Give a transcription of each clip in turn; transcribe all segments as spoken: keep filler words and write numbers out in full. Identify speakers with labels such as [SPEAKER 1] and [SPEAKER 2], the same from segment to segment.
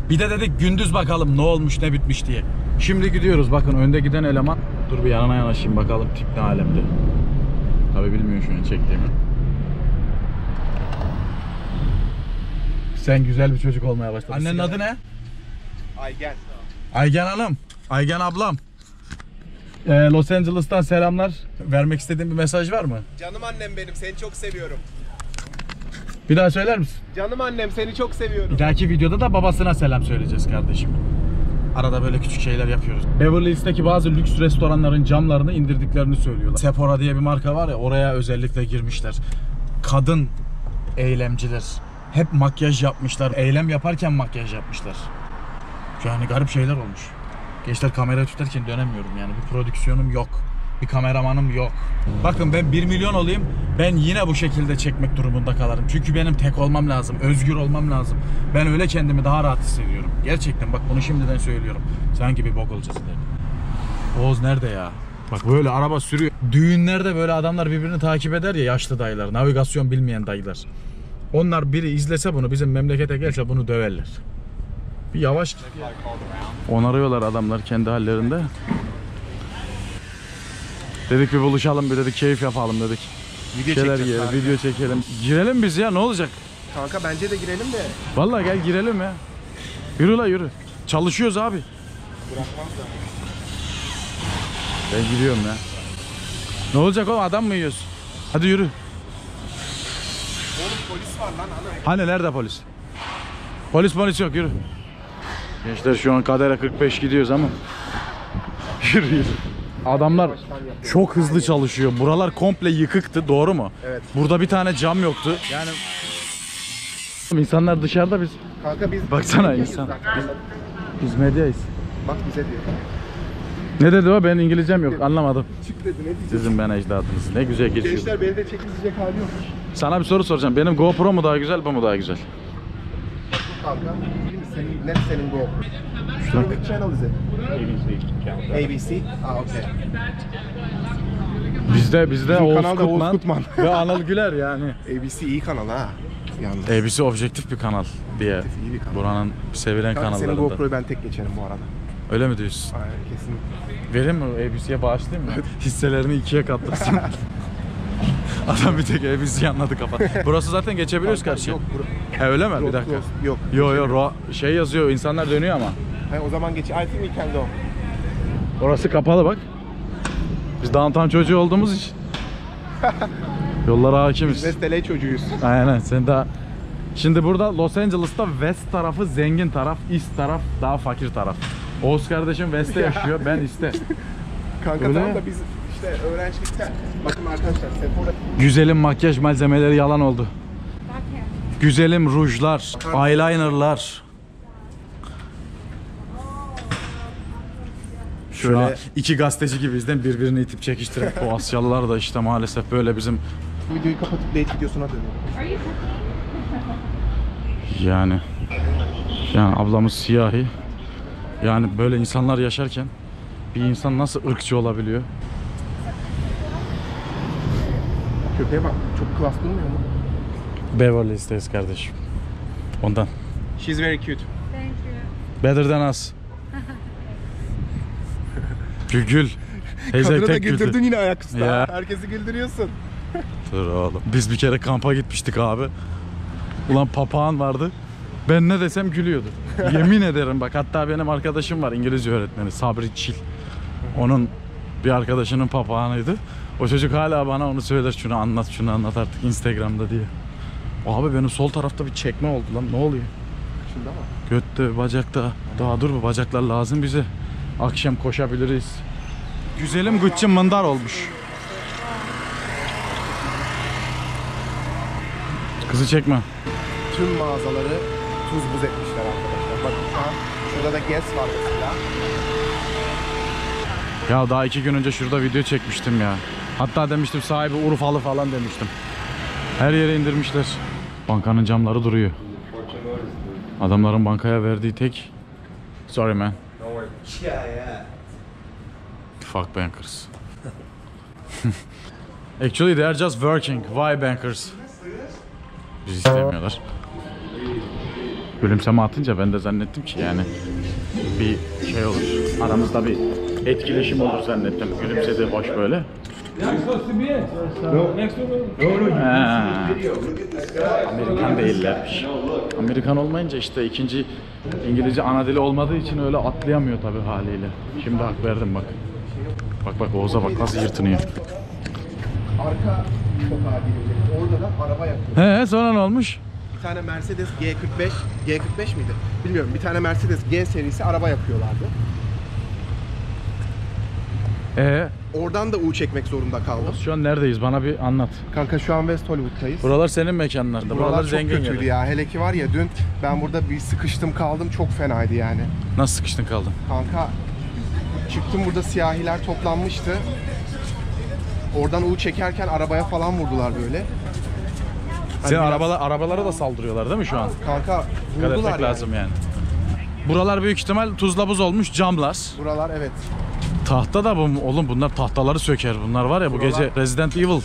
[SPEAKER 1] Bir de dedik gündüz bakalım ne olmuş ne bitmiş diye. Şimdi gidiyoruz, bakın önde giden eleman. Dur bir yanına yanaşayım bakalım tip ne alemde. Tabi bilmiyor şu an çektiğimi. Sen güzel bir çocuk olmaya başladın. Annenin adı ne?
[SPEAKER 2] Aygen.
[SPEAKER 1] Aygen Hanım. Aygen ablam. Ee, Los Angeles'tan selamlar. Vermek istediğin bir mesaj var mı?
[SPEAKER 2] Canım annem benim, seni çok seviyorum.
[SPEAKER 1] Bir daha söyler misin?
[SPEAKER 2] Canım annem, seni çok seviyorum.
[SPEAKER 1] Bir dahaki videoda da babasına selam söyleyeceğiz kardeşim. Arada böyle küçük şeyler yapıyoruz. Beverly Hills'teki bazı lüks restoranların camlarını indirdiklerini söylüyorlar. Sephora diye bir marka var ya, oraya özellikle girmişler. Kadın eylemciler. Hep makyaj yapmışlar. Eylem yaparken makyaj yapmışlar. Yani garip şeyler olmuş. Gençler kamerayı tutarken dönemiyorum yani. Bir prodüksiyonum yok. Bir kameramanım yok. Bakın ben bir milyon olayım, ben yine bu şekilde çekmek durumunda kalırım. Çünkü benim tek olmam lazım, özgür olmam lazım. Ben öyle kendimi daha rahat hissediyorum. Gerçekten bak, bunu şimdiden söylüyorum. Sanki bir bok olacağız ileride. Oğuz nerede ya? Bak böyle araba sürüyor. Düğünlerde böyle adamlar birbirini takip eder ya, yaşlı dayılar, navigasyon bilmeyen dayılar. Onlar biri izlese bunu, bizim memlekete gelse bunu döverler. Bir yavaş. Onarıyorlar adamlar kendi hallerinde. Dedik bir buluşalım, bir dedik keyif yapalım dedik.
[SPEAKER 2] Video
[SPEAKER 1] şeyler yiyelim, video çekelim. Girelim biz ya, ne olacak?
[SPEAKER 2] Kanka bence de girelim de.
[SPEAKER 1] Vallahi gel girelim ya. Yürü la yürü. Çalışıyoruz abi.
[SPEAKER 2] Bırakmaz da.
[SPEAKER 1] Ben gidiyorum ya. Ne olacak oğlum, adam mı yiyorsun? Hadi yürü.
[SPEAKER 2] Oğlum polis var lan ana.
[SPEAKER 1] Hani nerede polis? Polis polis yok, yürü. Gençler şu an kadere kırk beş gidiyoruz ama. Yürü yürü. Adamlar çok hızlı çalışıyor. Buralar komple yıkıktı, doğru mu?
[SPEAKER 2] Evet.
[SPEAKER 1] Burada bir tane cam yoktu. Yani insanlar dışarıda, biz.
[SPEAKER 2] Kanka biz
[SPEAKER 1] Baksana insan. Biz, biz medyayız.
[SPEAKER 2] Bak bize diyor.
[SPEAKER 1] Ne dedi o? Ben İngilizcem yok. Anlamadım.
[SPEAKER 2] Çık dedi, ne diyecek?
[SPEAKER 1] Sizin ben ecdadınız. Ne güzel geçiyor.
[SPEAKER 2] Gençler beni de çekilecek hali yok.
[SPEAKER 1] Sana bir soru soracağım. Benim GoPro mu daha güzel, bu mu daha güzel?
[SPEAKER 2] Kanka. Senin, ne senin GoPro?
[SPEAKER 1] Şuna
[SPEAKER 2] Which channel is it? A B C. Ah, okay.
[SPEAKER 1] Bizde bizde
[SPEAKER 2] Bizim
[SPEAKER 1] Oğuz
[SPEAKER 2] kanalda Oğuz
[SPEAKER 1] Kutman
[SPEAKER 2] Kutman.
[SPEAKER 1] ve Anıl Güler yani.
[SPEAKER 2] A B C iyi kanal ha. Yalnız.
[SPEAKER 1] A B C objektif bir kanal diye.
[SPEAKER 2] İyi bir kanal.
[SPEAKER 1] Buranın sevilen
[SPEAKER 2] Kanka senin
[SPEAKER 1] kanallarından.
[SPEAKER 2] GoPro'yu ben tek geçerim bu arada.
[SPEAKER 1] Öyle mi diyorsun?
[SPEAKER 2] Aynen, kesinlikle.
[SPEAKER 1] Vereyim mi? A B C'ye bağışlayayım mı? Hisselerini ikiye katlasın. Adam bir tek A B C'yi anladı kafa. Burası zaten geçebiliyoruz karşıya.
[SPEAKER 2] Yok bro.
[SPEAKER 1] He öyle mi?
[SPEAKER 2] Road
[SPEAKER 1] Bir dakika.
[SPEAKER 2] cross- Yok.
[SPEAKER 1] Yo yo ro şey yazıyor, insanlar dönüyor ama.
[SPEAKER 2] He, o zaman geç. I think we can go.
[SPEAKER 1] Orası kapalı bak. Biz downtown çocuğu olduğumuz için. Yollara hakimiz.
[SPEAKER 2] West L A çocuğuyuz.
[SPEAKER 1] Aynen, sen daha. Şimdi burada Los Angeles'ta West tarafı zengin taraf, East taraf daha fakir taraf. Oğuz kardeşim West'te yaşıyor, ben East'te.
[SPEAKER 2] Kanka
[SPEAKER 1] Öyle
[SPEAKER 2] tamam
[SPEAKER 1] mi?
[SPEAKER 2] da biz işte öğrencilikten. Bakın arkadaşlar, Sephora.
[SPEAKER 1] Güzelim makyaj malzemeleri yalan oldu. Güzelim rujlar, eyelinerlar. Şöyle
[SPEAKER 2] Şöyle-
[SPEAKER 1] iki gazeteci gibi bizden birbirini itip çekiştiren o Asyalılar da işte maalesef böyle bizim.
[SPEAKER 2] Videoyu kapatıp date videosuna dönüyorum.
[SPEAKER 1] Yani yani ablamız siyahi. Yani böyle insanlar yaşarken bir insan nasıl ırkçı olabiliyor?
[SPEAKER 2] Köpeğe bak, çok klas durmuyor mu?
[SPEAKER 1] Beverly Hills'teyiz kardeşim. Ondan.
[SPEAKER 2] She's very cute.
[SPEAKER 3] Thank you.
[SPEAKER 1] Better than us. Gül gül. Teyze
[SPEAKER 2] Kadını da
[SPEAKER 1] tek güldü.
[SPEAKER 2] güldürdün yine ayaküstü.
[SPEAKER 1] Ya.
[SPEAKER 2] ha. Herkesi güldürüyorsun.
[SPEAKER 1] Dur oğlum. Biz bir kere kampa gitmiştik abi. Ulan papağan vardı. Ben ne desem gülüyordu. Yemin ederim bak, hatta benim arkadaşım var, İngilizce öğretmeni Sabri Çil. Onun bir arkadaşının papağanıydı. O çocuk hala bana onu söyler, şunu anlat şunu anlat artık Instagram'da diye. Abi benim sol tarafta bir çekme oldu lan, ne oluyor?
[SPEAKER 2] Şunda mı?
[SPEAKER 1] Götte, bacakta. Daha dur, bu bacaklar lazım bize. Akşam koşabiliriz. Güzelim gıççım mındar olmuş. Kızı çekme.
[SPEAKER 2] Tüm mağazaları tuz buz etmişler arkadaşlar. Bakın şu an şurada da Guess var mesela.
[SPEAKER 1] Ya daha iki gün önce şurada video çekmiştim ya. Hatta demiştim sahibi Urfalı falan demiştim. Her yere indirmişler. Bankanın camları duruyor. Adamların bankaya verdiği tek... Sorry man.
[SPEAKER 2] Yeah, yeah.
[SPEAKER 1] Fuck bankers. Actually they are just working. Why bankers? Bizi istemiyorlar. Gülümseme atınca ben de zannettim ki yani bir şey olur. Aramızda bir etkileşim olur zannettim. Gülümsedi hoş böyle. Ha, Amerikan değillermiş. Amerikan olmayınca işte ikinci İngilizce ana dili olmadığı için öyle atlayamıyor tabii haliyle. Şimdi hak verdim bak. Bak bak Oğuz'a bak nasıl yırtınıyor.
[SPEAKER 2] Arka sokağa girecek. Orada da araba yapıyor.
[SPEAKER 1] He sonra ne olmuş?
[SPEAKER 2] Bir tane Mercedes G kırk beş, G kırk beş miydi? Bilmiyorum. Bir tane Mercedes G serisi araba yapıyorlardı.
[SPEAKER 1] Ee,
[SPEAKER 2] Oradan da U çekmek zorunda kaldım.
[SPEAKER 1] şu an neredeyiz? Bana bir anlat.
[SPEAKER 2] Kanka şu an West Hollywood'tayız.
[SPEAKER 1] Buralar senin mekanlarında.
[SPEAKER 2] Buralar,
[SPEAKER 1] Buralar
[SPEAKER 2] çok
[SPEAKER 1] zengin
[SPEAKER 2] kötüydü
[SPEAKER 1] yeri.
[SPEAKER 2] ya. Hele ki var ya dün ben burada bir sıkıştım kaldım. Çok fenaydı yani.
[SPEAKER 1] Nasıl sıkıştın kaldın?
[SPEAKER 2] Kanka çıktım, burada siyahiler toplanmıştı. Oradan U çekerken arabaya falan vurdular böyle. Hani
[SPEAKER 1] Senin
[SPEAKER 2] biraz-
[SPEAKER 1] arabalar, arabalara da saldırıyorlar değil mi şu an?
[SPEAKER 2] Kanka
[SPEAKER 1] Dikkat
[SPEAKER 2] vurdular
[SPEAKER 1] etmek
[SPEAKER 2] yani.
[SPEAKER 1] lazım yani. Buralar büyük ihtimal tuzla buz olmuş camlar.
[SPEAKER 2] Buralar evet.
[SPEAKER 1] Tahta da bu oğlum, bunlar tahtaları söker. Bunlar var ya bu
[SPEAKER 2] Buralar-
[SPEAKER 1] gece Resident Evil.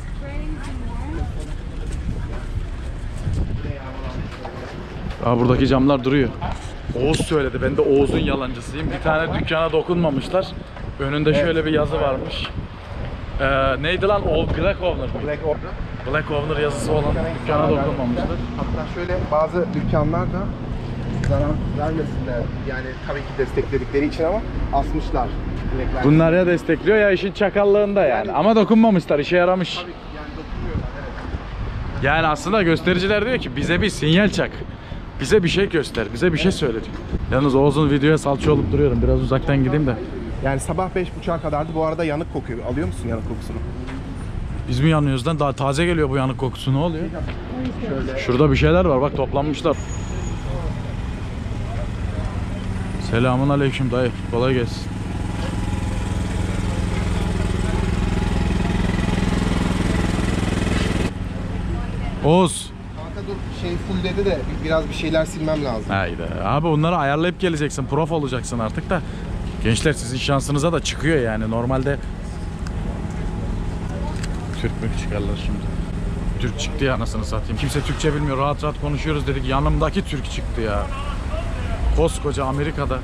[SPEAKER 1] Aa, buradaki camlar duruyor. Oğuz söyledi. Ben de Oğuz'un yalancısıyım. Bir tane dükkana dokunmamışlar. Önünde şöyle bir yazı varmış. Ee, neydi lan? O Black Owner.
[SPEAKER 2] Black Order.
[SPEAKER 1] Black Owner yazısı olan dükkana dokunmamışlar.
[SPEAKER 2] Hatta şöyle bazı dükkanlar da zarar vermesinler. Yani tabii ki destekledikleri için ama asmışlar. Black'ler.
[SPEAKER 1] Bunlar ya destekliyor ya işin çakallığında yani. Ama dokunmamışlar, işe yaramış.
[SPEAKER 2] Tabii ki yani dokunmuyorlar, evet.
[SPEAKER 1] Yani aslında göstericiler diyor ki bize bir sinyal çak. Bize bir şey göster, bize bir şey söyle diyor. Yalnız Oğuz'un videoya salça olup duruyorum. Biraz uzaktan gideyim de.
[SPEAKER 2] Yani sabah beş buçuğa kadardı. Bu arada yanık kokuyor. Alıyor musun yanık kokusunu?
[SPEAKER 1] Biz mi yanıyoruz lan? Daha taze geliyor bu yanık kokusu, ne oluyor? Şurada bir şeyler var bak, toplanmışlar. Selamun aleyküm dayı. Kolay gelsin. Oğuz.
[SPEAKER 2] Kanka dur şey full dedi de biraz bir şeyler silmem lazım.
[SPEAKER 1] Haydi. Abi bunları ayarlayıp geleceksin. Prof olacaksın artık da. Gençler sizin şansınıza da çıkıyor yani. Normalde Türk mü çıkarlar şimdi? Türk çıktı ya, anasını satayım. Kimse Türkçe bilmiyor. Rahat rahat konuşuyoruz dedik. Yanımdaki Türk çıktı ya. Koskoca Amerika'da.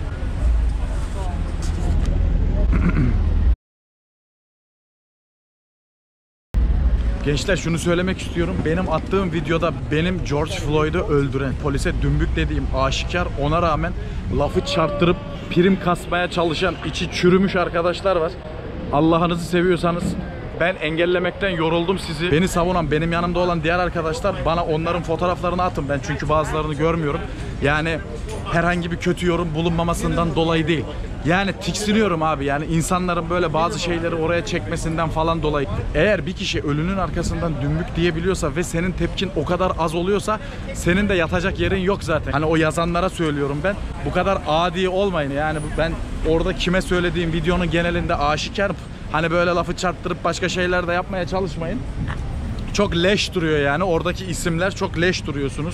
[SPEAKER 1] Gençler şunu söylemek istiyorum. Benim attığım videoda benim George Floyd'u öldüren, polise dümbük dediğim aşikar, ona rağmen lafı çarptırıp prim kasmaya çalışan, içi çürümüş arkadaşlar var. Allah'ınızı seviyorsanız ben engellemekten yoruldum sizi. Beni savunan, benim yanımda olan diğer arkadaşlar bana onların fotoğraflarını atın. Ben çünkü bazılarını görmüyorum. Yani herhangi bir kötü yorum bulunmamasından dolayı değil. Yani tiksiniyorum abi, yani insanların böyle bazı şeyleri oraya çekmesinden falan dolayı. Eğer bir kişi ölünün arkasından dümbük diyebiliyorsa ve senin tepkin o kadar az oluyorsa senin de yatacak yerin yok zaten. Hani o yazanlara söylüyorum ben. Bu kadar adi olmayın yani. Ben orada kime söylediğim videonun genelinde aşikar. Hani böyle lafı çarptırıp başka şeyler de yapmaya çalışmayın. Çok leş duruyor yani. Oradaki isimler çok leş duruyorsunuz.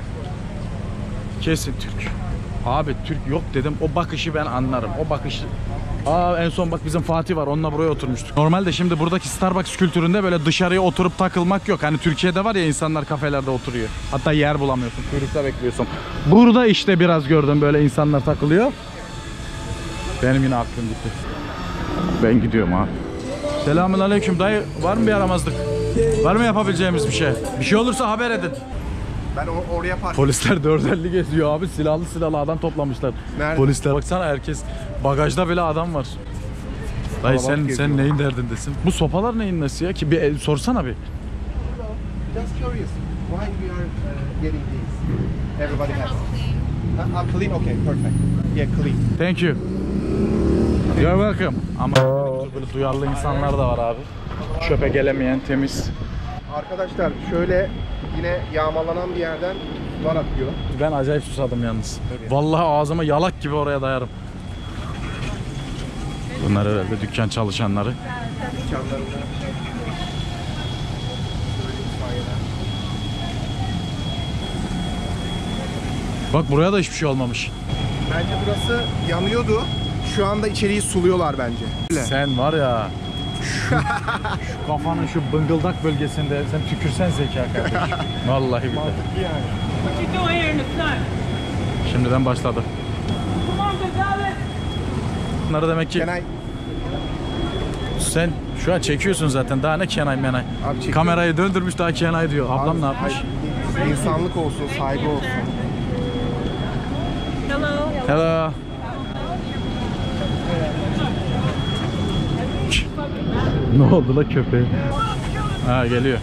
[SPEAKER 1] Kesin Türk. Abi Türk yok dedim. O bakışı ben anlarım. O bakışı... Aa, en son bak bizim Fatih var. Onunla buraya oturmuştuk. Normalde şimdi buradaki Starbucks kültüründe böyle dışarıya oturup takılmak yok. Hani Türkiye'de var ya, insanlar kafelerde oturuyor. Hatta yer bulamıyorsun. Kuyrukta bekliyorsun. Burada işte biraz gördüm böyle insanlar takılıyor. Benim yine aklım gitti. Ben gidiyorum abi. Selamünaleyküm dayı. Var mı bir aramazlık? Var mı yapabileceğimiz bir şey? Bir şey olursa haber edin.
[SPEAKER 2] Ben o- oraya park
[SPEAKER 1] Polisler dört elli geziyor abi. Silahlı silahlı adam toplamışlar.
[SPEAKER 2] Nerede?
[SPEAKER 1] Polisler baksana, herkes bagajda bile adam var. Dayı
[SPEAKER 2] Kalabalık
[SPEAKER 1] sen
[SPEAKER 2] geziyor.
[SPEAKER 1] sen neyin derdindesin? Bu sopalar neyin nesi ya ki, bir el, sorsana bir.
[SPEAKER 2] Just curious. Why we are uh, getting these? Everybody has. Uh, uh, clean, okay, perfect. Yeah, clean.
[SPEAKER 1] Thank you. You're welcome. Ama böyle duyarlı insanlar da var abi. Çöpe gelemeyen, temiz.
[SPEAKER 2] Arkadaşlar şöyle yine yağmalanan bir yerden sular akıyor.
[SPEAKER 1] Ben acayip susadım yalnız. Vallahi ağzıma yalak gibi oraya dayarım. Bunlar herhalde dükkan çalışanları.
[SPEAKER 2] Dükkanlarında. Böyle itfaiyeler.
[SPEAKER 1] Bak buraya da hiçbir şey olmamış.
[SPEAKER 2] Bence burası yanıyordu. Şu anda içeriği suluyorlar bence. Öyle.
[SPEAKER 1] Sen var ya, şu, şu kafanın şu bıngıldak bölgesinde sen tükürsen zeka kardeşim. Vallahi billahi.
[SPEAKER 2] Mantıklı yani.
[SPEAKER 3] What you doing here in the sun?
[SPEAKER 1] Şimdiden başladı. Bunları demek ki
[SPEAKER 2] Can I?
[SPEAKER 1] sen şu an çekiyorsun zaten. Daha ne kenay menay.
[SPEAKER 2] Abi çekiyorum.
[SPEAKER 1] Kamerayı döndürmüş daha kenay diyor. Ablam
[SPEAKER 2] Abi,
[SPEAKER 1] ne yapmış?
[SPEAKER 2] hayır, İnsanlık olsun, saygı olsun.
[SPEAKER 3] Hello.
[SPEAKER 1] Hello. Ne oldu la köpeğe? Ha geliyor.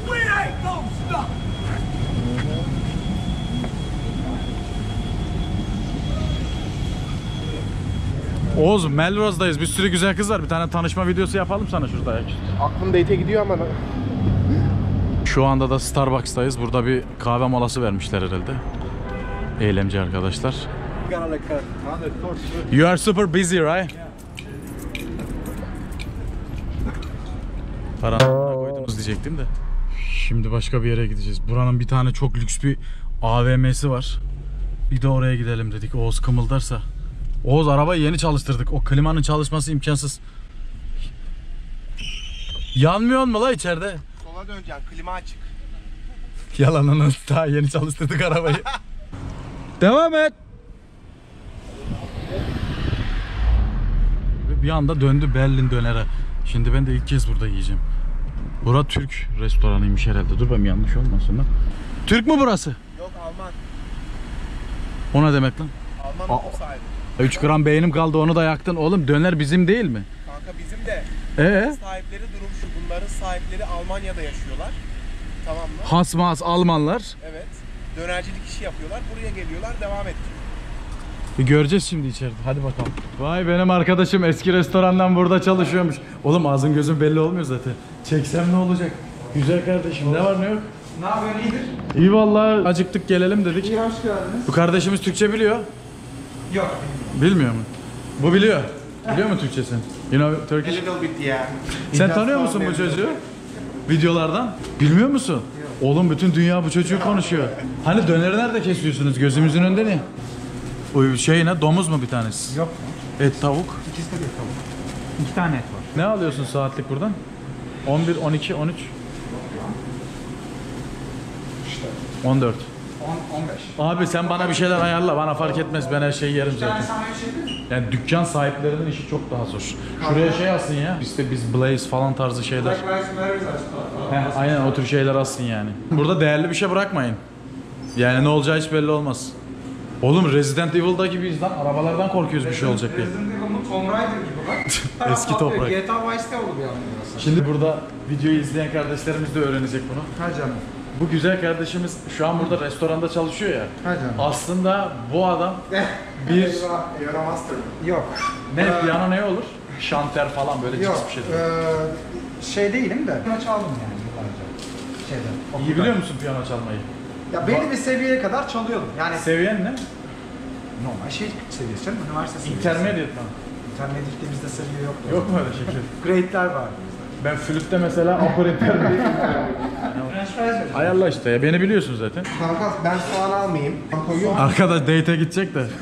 [SPEAKER 1] Oğuz, Melrose'dayız. Bir sürü güzel kız var. Bir tane tanışma videosu yapalım sana şurada ayaküstü.
[SPEAKER 2] Aklım date'e gidiyor ama.
[SPEAKER 1] Şu anda da Starbucks'tayız. Burada bir kahve molası vermişler herhalde. Eylemci arkadaşlar. You are super busy, right? Paranı koydunuz diyecektim de. Şimdi başka bir yere gideceğiz. Buranın bir tane çok lüks bir A V M'si var. Bir de oraya gidelim dedik. Oğuz kımıldarsa. Oğuz arabayı yeni çalıştırdık. O klimanın çalışması imkansız. Yanmıyor mu la içeride?
[SPEAKER 2] Sola döneceksin, klima açık.
[SPEAKER 1] Yalanını daha yeni çalıştırdık arabayı. Devam et. Bir anda döndü Berlin dönere. Şimdi ben de ilk kez burada yiyeceğim. Bura Türk restoranıymış herhalde. Dur bakayım yanlış olmasın lan. Türk mü burası?
[SPEAKER 2] Yok, Alman.
[SPEAKER 1] O ne demek lan?
[SPEAKER 2] Alman okul sahibi.
[SPEAKER 1] üç gram beynim kaldı onu da yaktın. Oğlum döner bizim değil mi?
[SPEAKER 2] Kanka bizim de.
[SPEAKER 1] Ee?
[SPEAKER 2] Sahipleri durum şu. Bunların sahipleri Almanya'da yaşıyorlar. Tamam mı?
[SPEAKER 1] Hasmaz Almanlar.
[SPEAKER 2] Evet. Dönercilik işi yapıyorlar. Buraya geliyorlar, devam ettiriyor.
[SPEAKER 1] Bir göreceğiz şimdi içeride. Hadi bakalım. Vay benim arkadaşım eski restorandan burada çalışıyormuş. Oğlum ağzın gözün belli olmuyor zaten. Çeksem ne olacak? Güzel kardeşim. Ne var ne yok?
[SPEAKER 4] Ne yapıyorsun, iyidir?
[SPEAKER 1] İyi vallahi acıktık gelelim dedik.
[SPEAKER 4] İyi, hoş geldiniz.
[SPEAKER 1] Bu kardeşimiz Türkçe biliyor.
[SPEAKER 4] Yok.
[SPEAKER 1] Bilmiyor mu? Bu biliyor. Biliyor mu Türkçesini? You know Turkish?
[SPEAKER 2] little bit ya.
[SPEAKER 1] Sen tanıyor musun bu çocuğu? Videolardan. Bilmiyor musun? Oğlum bütün dünya bu çocuğu konuşuyor. Hani döneri nerede kesiyorsunuz? Gözümüzün önünde ne? O şey ne? Domuz mu bir tanesi?
[SPEAKER 4] Yok.
[SPEAKER 1] Et, tavuk.
[SPEAKER 4] İkisi de bir tavuk. İki tane et var.
[SPEAKER 1] Ne alıyorsun saatlik buradan? on bir, on iki, on üç. on dört.
[SPEAKER 4] on, on beş.
[SPEAKER 1] Abi sen bana bir şeyler ayarla. Bana fark etmez. Ben her şeyi yerim
[SPEAKER 4] Bir tane
[SPEAKER 1] zaten.
[SPEAKER 4] sana bir şey değil mi?
[SPEAKER 1] Yani dükkan sahiplerinin işi çok daha zor. Şuraya şey alsın ya. İşte biz Blaze falan tarzı şeyler.
[SPEAKER 4] Black Lives Matter açtı.
[SPEAKER 1] Heh, aynen o tür şeyler alsın yani. Burada değerli bir şey bırakmayın. Yani ne olacağı hiç belli olmaz. Oğlum Resident Evil'da gibiyiz lan. Arabalardan korkuyoruz bir şey olacak diye.
[SPEAKER 4] Resident Evil'ın Tomb Raider gibi bak.
[SPEAKER 1] Eski toprak.
[SPEAKER 4] G T A Vice City oldu bir anda burası.
[SPEAKER 1] Şimdi burada videoyu izleyen kardeşlerimiz de öğrenecek bunu.
[SPEAKER 4] Ha canım.
[SPEAKER 1] Bu güzel kardeşimiz şu an burada restoranda çalışıyor ya.
[SPEAKER 4] Ha canım.
[SPEAKER 1] Aslında bu adam bir
[SPEAKER 2] Eyvah, you're a master.
[SPEAKER 4] Yok.
[SPEAKER 1] ne
[SPEAKER 4] Ee,
[SPEAKER 1] piyano ne olur? Şanter falan böyle
[SPEAKER 4] Yok.
[SPEAKER 1] cins bir şey.
[SPEAKER 4] Ee, şey değilim de. Piyano çaldım yani yıllarca. Şeyde.
[SPEAKER 1] İyi
[SPEAKER 4] okulda.
[SPEAKER 1] biliyor musun piyano çalmayı?
[SPEAKER 4] Ya belli bir seviyeye kadar çalıyordum. Yani
[SPEAKER 1] Seviyen ne?
[SPEAKER 4] normal şey seviyesi canım. Üniversite seviyesi.
[SPEAKER 1] Intermediate mi?
[SPEAKER 4] Intermediate'de bizde seviye yoktu.
[SPEAKER 1] Yok mu öyle şekil?
[SPEAKER 4] Grade'ler vardı bizde.
[SPEAKER 1] Ben flütte mesela upper intermediate.
[SPEAKER 4] French fries vereceğim.
[SPEAKER 1] Ayarla işte ya beni biliyorsun zaten.
[SPEAKER 2] Kanka ben soğan almayayım. Ben koyuyorum.
[SPEAKER 1] Arkadaş date'e gidecek de.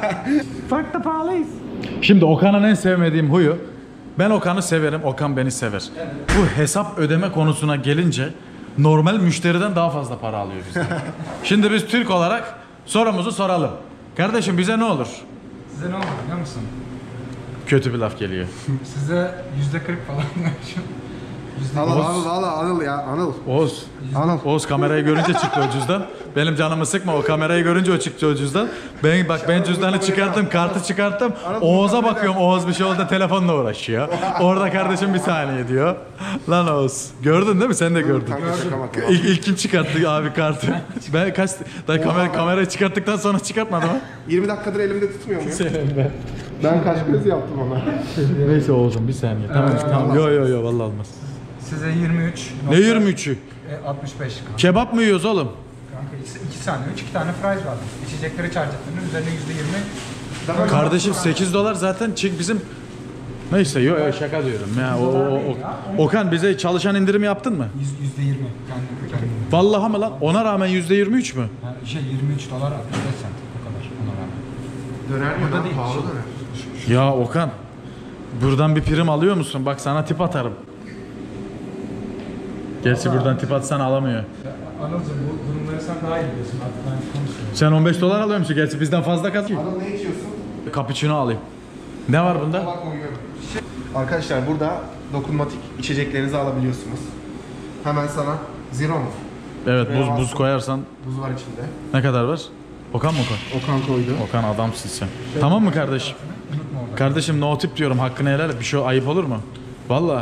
[SPEAKER 1] Fuck the police. Şimdi Okan'ın en sevmediğim huyu. Ben Okan'ı severim, Okan beni sever. Bu hesap ödeme konusuna gelince normal müşteriden daha fazla para alıyor bizden. Şimdi biz Türk olarak sorumuzu soralım. Kardeşim bize ne olur?
[SPEAKER 4] Size ne oldu biliyor musun?
[SPEAKER 1] Kötü bir laf geliyor.
[SPEAKER 4] Size yüzde kırk falan vermişim. Yüzde
[SPEAKER 2] Anıl,
[SPEAKER 1] Oğuz.
[SPEAKER 2] Anıl, Anıl, Anıl ya, Anıl.
[SPEAKER 1] Oğuz.
[SPEAKER 2] Anıl.
[SPEAKER 1] Oğuz kamerayı görünce çıktı o cüzdan. Benim canımı sıkma, o kamerayı görünce o çıktı o cüzdan. Ben bak ben cüzdanı çıkarttım, kartı çıkarttım. Oğuz'a bakıyorum, Oğuz bir şey oldu telefonla uğraşıyor. Orada kardeşim bir saniye diyor. Lan Oğuz. Gördün değil mi? Sen de gördün.
[SPEAKER 2] Kanka şaka maka.
[SPEAKER 1] İlk, ilk kim çıkarttı abi kartı? Ben kaç daha kamera kamerayı çıkarttıktan sonra çıkartmadım ha.
[SPEAKER 2] yirmi dakikadır elimde tutmuyor muyum? Ben kaç kez yaptım ona.
[SPEAKER 1] Neyse Oğuz'um bir saniye. Tamam tamam. Yo yo yo vallahi olmaz.
[SPEAKER 4] Size yirmi üç.
[SPEAKER 1] Ne yirmi üçü?
[SPEAKER 4] E, altmış beş kanka.
[SPEAKER 1] Kebap mı yiyoruz oğlum?
[SPEAKER 4] Kanka iki, iki sandviç, iki tane fries vardı. İçecekleri charge ettiğinde üzerine yüzde yirmi.
[SPEAKER 1] Kardeşim sekiz dolar zaten çık bizim. Neyse yo yo şaka diyorum ya. O, o, o- Okan bize çalışan indirimi yaptın mı?
[SPEAKER 4] Yüzde yirmi. Kendim, kendim.
[SPEAKER 1] Vallahi mı lan? Ona rağmen yüzde yirmi üç mü?
[SPEAKER 4] Ha, şey yirmi üç dolar altmış beş cent. O kadar ona rağmen.
[SPEAKER 2] Döner mi?
[SPEAKER 4] Burada değil.
[SPEAKER 2] Pahalı döner.
[SPEAKER 1] Ya Okan. Buradan bir prim alıyor musun? Bak sana tip atarım. Gerçi buradan tip atsan alamıyor.
[SPEAKER 4] Anılcım bu durumları sen daha iyi biliyorsun artık ben konuşuyorum.
[SPEAKER 1] Sen on beş dolar alıyormuşsun gerçi bizden fazla kazanıyor.
[SPEAKER 2] Anıl ne içiyorsun?
[SPEAKER 1] Cappuccino alayım. Ne var bunda?
[SPEAKER 2] Arkadaşlar burada dokunmatik içeceklerinizi alabiliyorsunuz. Hemen sana zero mu?
[SPEAKER 1] Evet
[SPEAKER 2] Veya
[SPEAKER 1] buz buz
[SPEAKER 2] varsa-
[SPEAKER 1] koyarsan
[SPEAKER 2] Buz var içinde.
[SPEAKER 1] ne kadar var? Okan mı koy?
[SPEAKER 2] Okan koydu.
[SPEAKER 1] Okan adamsın sen. Tamam mı kardeşim? Kardeşim no tip diyorum hakkını helal et. Bir şey ayıp olur mu? Valla.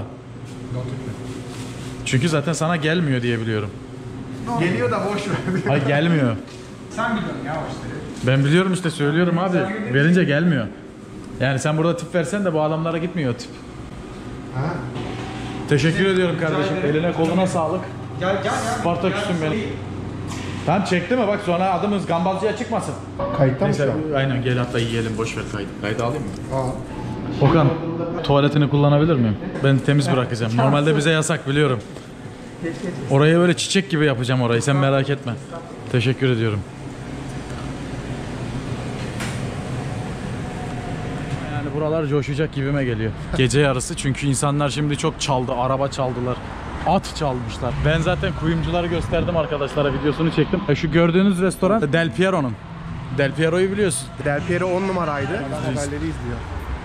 [SPEAKER 1] Çünkü zaten sana gelmiyor diye biliyorum.
[SPEAKER 2] Geliyor da boş ver.
[SPEAKER 1] Hayır gelmiyor.
[SPEAKER 4] Sen biliyorsun ya o işleri.
[SPEAKER 1] Ben biliyorum işte söylüyorum abi. Verince gelmiyor. Yani sen burada tip versen de bu adamlara gitmiyor o tip.
[SPEAKER 2] Ha.
[SPEAKER 1] Teşekkür ediyorum kardeşim. Eline koluna sağlık.
[SPEAKER 4] Gel gel gel.
[SPEAKER 1] Spartaküs'üm benim. Tamam çekti mi bak sonra adımız gambazcıya çıkmasın.
[SPEAKER 2] Kayıtta mı şu
[SPEAKER 1] Neyse
[SPEAKER 2] an?
[SPEAKER 1] aynen gel hatta yiyelim boş ver kaydı. Kaydı alayım mı?
[SPEAKER 2] Aa.
[SPEAKER 1] Okan tuvaletini kullanabilir miyim? Ben temiz bırakacağım. Normalde bize yasak biliyorum. Orayı böyle çiçek gibi yapacağım orayı sen merak etme. Teşekkür ediyorum. Yani buralar coşacak gibime geliyor. Gece yarısı çünkü insanlar şimdi çok çaldı. Araba çaldılar. At çalmışlar. Ben zaten kuyumcuları gösterdim arkadaşlara videosunu çektim. E şu gördüğünüz restoran Del Piero'nun. Del Piero'yu biliyorsun.
[SPEAKER 2] Del Piero on numaraydı. Haberleri izliyor.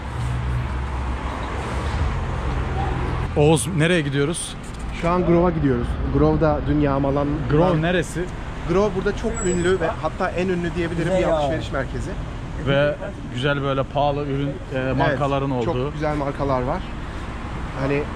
[SPEAKER 1] Oğuz nereye gidiyoruz?
[SPEAKER 2] Şu an Grove'a gidiyoruz. Grove'da dün yağmalan...
[SPEAKER 1] Grove neresi?
[SPEAKER 2] Grove burada çok ünlü ve hatta en ünlü diyebilirim bir alışveriş merkezi.
[SPEAKER 1] Ve güzel böyle pahalı ürün e, markaların
[SPEAKER 2] Evet,
[SPEAKER 1] olduğu.
[SPEAKER 2] çok güzel markalar var. Hani e,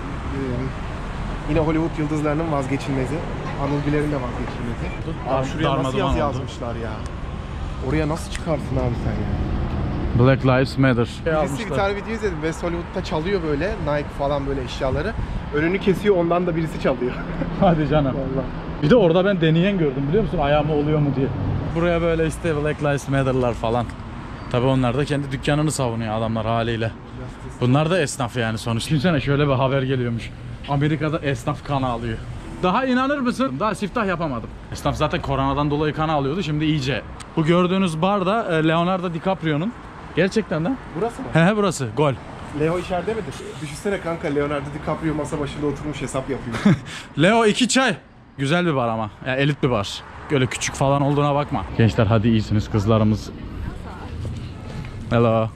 [SPEAKER 2] yine Hollywood yıldızlarının vazgeçilmezi. Anıl Güler'in de vazgeçilmezi. Aa, şuraya nasıl
[SPEAKER 1] Darmadağın
[SPEAKER 2] yazı
[SPEAKER 1] oldu.
[SPEAKER 2] yazmışlar ya. Oraya nasıl çıkarsın abi sen ya?
[SPEAKER 1] Black Lives Matter.
[SPEAKER 2] Birisi bir tane video izledim. West Hollywood'da çalıyor böyle Nike falan böyle eşyaları. Önünü kesiyor ondan da birisi çalıyor.
[SPEAKER 1] Hadi canım.
[SPEAKER 2] Vallahi.
[SPEAKER 1] Bir de orada ben deneyen gördüm biliyor musun? Ayağıma oluyor mu diye. Buraya böyle işte Black Lives Matter'lar falan. Tabi onlar da kendi dükkanını savunuyor adamlar haliyle. Bunlar da esnaf yani sonuçta. Düşünsene şöyle bir haber geliyormuş. Amerika'da esnaf kan alıyor. Daha inanır mısın? Daha siftah yapamadım. Esnaf zaten koronadan dolayı kan alıyordu. Şimdi iyice. Bu gördüğünüz bar da Leonardo DiCaprio'nun. Gerçekten de.
[SPEAKER 2] Burası mı?
[SPEAKER 1] He he burası. Gol.
[SPEAKER 2] Leo içeride midir? Düşünsene kanka Leonardo DiCaprio masa başında oturmuş hesap yapıyor.
[SPEAKER 1] Leo iki çay. Güzel bir bar ama. Yani elit bir bar. Öyle küçük falan olduğuna bakma. Gençler hadi iyisiniz kızlarımız. Hello.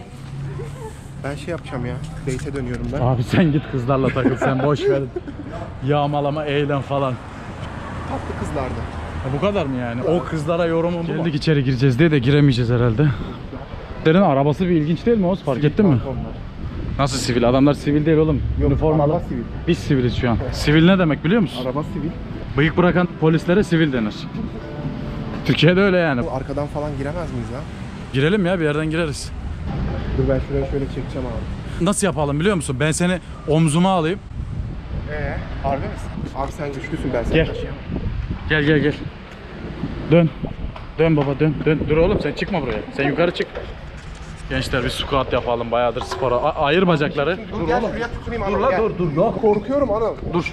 [SPEAKER 2] Ben şey yapacağım ya. Date'e dönüyorum ben.
[SPEAKER 1] Abi sen git kızlarla takıl sen boş ver. Yağmalama, eğlen falan.
[SPEAKER 2] Tatlı kızlardı.
[SPEAKER 1] Ya bu kadar mı yani? O kızlara yorumum bu. Geldik içeri gireceğiz diye de giremeyeceğiz herhalde. Derin arabası bir ilginç değil mi Oğuz? Fark ettin mi? Nasıl sivil? Adamlar sivil değil oğlum.
[SPEAKER 2] Yok,
[SPEAKER 1] Üniformalı.
[SPEAKER 2] araba sivil.
[SPEAKER 1] Biz siviliz şu an. Sivil ne demek biliyor musun?
[SPEAKER 2] Araba sivil.
[SPEAKER 1] Bıyık bırakan polislere sivil denir. Türkiye'de öyle yani.
[SPEAKER 2] Bu arkadan falan giremez miyiz ya?
[SPEAKER 1] Girelim ya bir yerden gireriz.
[SPEAKER 2] Dur ben şuraya şöyle çekeceğim abi.
[SPEAKER 1] Nasıl yapalım biliyor musun? Ben seni omzuma alayım.
[SPEAKER 2] Ee, harbi misin? Abi sen güçlüsün ben seni
[SPEAKER 1] Gel.
[SPEAKER 2] taşıyamam.
[SPEAKER 1] Gel gel gel. Dön. Dön baba dön. Dön. Dur oğlum sen çıkma buraya. Sen yukarı çık. Gençler bir squat yapalım bayağıdır spora. A- ayır bacakları.
[SPEAKER 2] Dur gel şuraya tutayım Anıl.
[SPEAKER 1] Dur la
[SPEAKER 2] gel.
[SPEAKER 1] dur dur yok.
[SPEAKER 2] Korkuyorum Anıl.
[SPEAKER 1] Dur.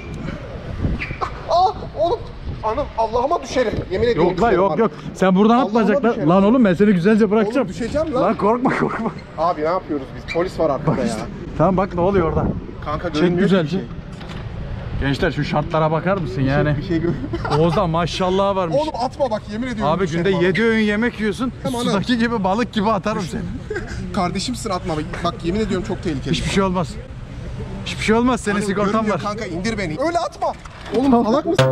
[SPEAKER 2] Aa oğlum. Anıl Allah'ıma düşerim. Yemin ediyorum
[SPEAKER 1] Yok la
[SPEAKER 2] düşerim
[SPEAKER 1] yok
[SPEAKER 2] abi.
[SPEAKER 1] yok. Sen buradan
[SPEAKER 2] Allah'ıma
[SPEAKER 1] atmayacaklar.
[SPEAKER 2] düşerim.
[SPEAKER 1] Lan oğlum ben seni güzelce bırakacağım.
[SPEAKER 2] Oğlum düşeceğim lan.
[SPEAKER 1] Lan korkma korkma.
[SPEAKER 2] Abi ne yapıyoruz biz? Polis var arkada ya.
[SPEAKER 1] Tamam bak ne oluyor orada.
[SPEAKER 2] Kanka
[SPEAKER 1] Çek
[SPEAKER 2] görünmüyor ki bir
[SPEAKER 1] güzelce.
[SPEAKER 2] şey.
[SPEAKER 1] Gençler şu şartlara bakar mısın yani?
[SPEAKER 2] Bir şey gör.
[SPEAKER 1] Oğuz'da maşallah varmış.
[SPEAKER 2] Oğlum atma bak yemin ediyorum.
[SPEAKER 1] Abi
[SPEAKER 2] düşerim
[SPEAKER 1] günde
[SPEAKER 2] abi.
[SPEAKER 1] yedi öğün yemek yiyorsun.
[SPEAKER 2] Tamam,
[SPEAKER 1] Sudaki gibi balık gibi atarım seni.
[SPEAKER 2] Kardeşimsin atma bak. Bak yemin ediyorum çok tehlikeli.
[SPEAKER 1] Hiçbir şey olmaz. Hiçbir şey olmaz. Senin
[SPEAKER 2] Anıl,
[SPEAKER 1] sigortan
[SPEAKER 2] görünmüyor
[SPEAKER 1] var.
[SPEAKER 2] Kanka indir beni. Öyle atma. Oğlum salak mısın?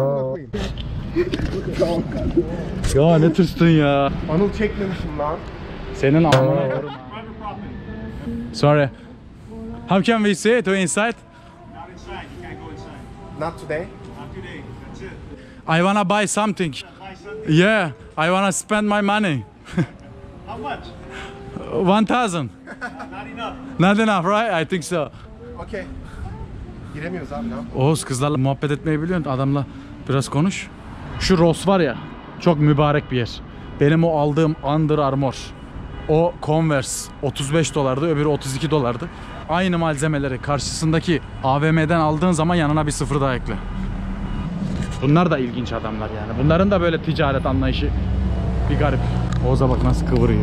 [SPEAKER 2] Tamam kanka.
[SPEAKER 1] Ya ne tırstın ya.
[SPEAKER 2] Anıl çekmemişim lan.
[SPEAKER 1] Senin amına yorum. Sorry. How can we see it? To inside?
[SPEAKER 3] Not inside. You can't go inside.
[SPEAKER 2] Not today.
[SPEAKER 3] Not today. That's it.
[SPEAKER 1] I wanna buy something.
[SPEAKER 3] Buy something.
[SPEAKER 1] Yeah, I wanna spend my money.
[SPEAKER 3] How much?
[SPEAKER 1] One thousand.
[SPEAKER 3] Not enough.
[SPEAKER 1] Not enough, right? I think so.
[SPEAKER 2] Okey. Giremiyoruz abi ne yapalım?
[SPEAKER 1] Oğuz kızlarla muhabbet etmeyi biliyorsun. Adamla biraz konuş. Şu Ross var ya, çok mübarek bir yer. Benim o aldığım Under Armour, o Converse otuz beş dolardı, öbürü otuz iki dolardı. Aynı malzemeleri karşısındaki A V M'den aldığın zaman yanına bir sıfır daha ekle. Bunlar da ilginç adamlar yani. Bunların da böyle ticaret anlayışı bir garip. Oğuz'a bak nasıl kıvırıyor.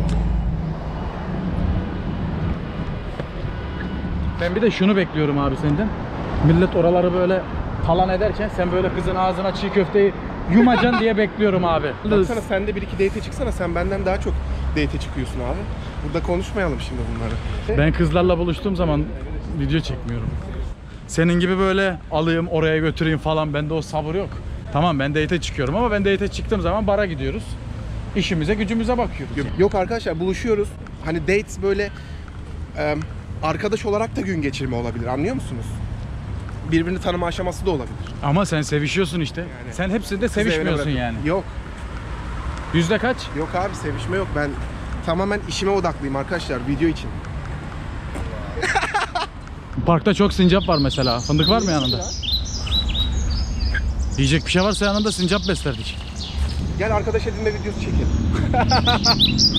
[SPEAKER 1] Ben bir de şunu bekliyorum abi senden. Millet oraları böyle talan ederken sen böyle kızın ağzına çiğ köfteyi yumacan diye bekliyorum abi.
[SPEAKER 2] Baksana sen de bir iki date'e çıksana. Sen benden daha çok date'e çıkıyorsun abi. Burada konuşmayalım şimdi bunları.
[SPEAKER 1] Ben kızlarla buluştuğum zaman video çekmiyorum. Senin gibi böyle alayım oraya götüreyim falan, bende o sabır yok. Tamam, ben date'e çıkıyorum ama ben date'e çıktığım zaman bara gidiyoruz. İşimize gücümüze bakıyoruz.
[SPEAKER 2] Yok arkadaşlar, buluşuyoruz. Hani dates böyle e, arkadaş olarak da gün geçirme olabilir, anlıyor musunuz? Birbirini tanıma aşaması da olabilir.
[SPEAKER 1] Ama sen sevişiyorsun işte.
[SPEAKER 2] Yani.
[SPEAKER 1] Sen hepsinde
[SPEAKER 2] Sizi evine
[SPEAKER 1] sevişmiyorsun
[SPEAKER 2] bırakıp-
[SPEAKER 1] yani.
[SPEAKER 2] Yok.
[SPEAKER 1] Yüzde kaç?
[SPEAKER 2] Yok abi, sevişme yok. Ben tamamen işime odaklıyım arkadaşlar, video için.
[SPEAKER 1] Parkta çok sincap var mesela. Fındık var mı yanında? Yiyecek bir şey varsa yanında sincap beslerdik.
[SPEAKER 2] Gel arkadaş edinme videosu çekelim.